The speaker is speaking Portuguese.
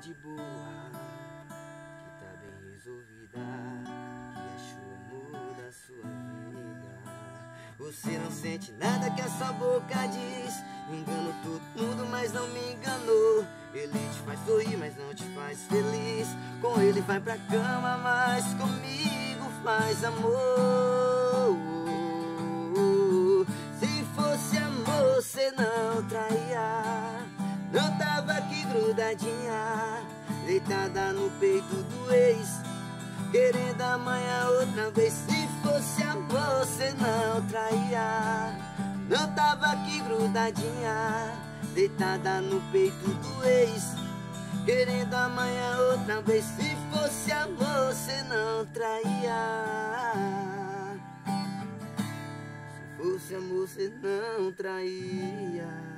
de boa, que tá bem resolvida, que achou amor da sua vida. Você não sente nada que a sua boca diz. Engano todo mundo, mas não me enganou. Ele te faz sorrir, mas não te faz feliz. Com ele vai pra cama, mas comigo faz amor. Se fosse amor, cê não traía. Não tava aqui grudadinha, deitada no peito do ex, querendo amanhã outra vez. Se fosse amor, cê não traía. Não tava aqui grudadinha, deitada no peito do ex, querendo amanhã outra vez. Se fosse amor, cê não traía. Se fosse amor, cê não traía.